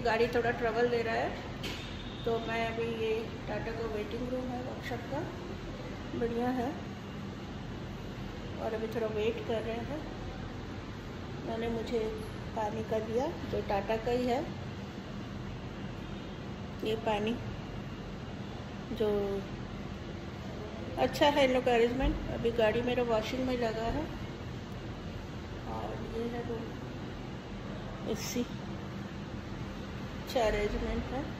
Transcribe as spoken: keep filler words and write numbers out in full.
गाड़ी थोड़ा ट्रबल दे रहा है, तो मैं अभी ये टाटा का वेटिंग रूम है वर्कशॉप का, बढ़िया है। और अभी थोड़ा वेट कर रहे हैं। मैंने मुझे पानी का दिया जो टाटा का ही है, ये पानी जो अच्छा है इन लोग का अरेंजमेंट। अभी गाड़ी मेरा वॉशिंग में लगा है। और ये है वो एसी, अच्छा अरेंजमेंट है।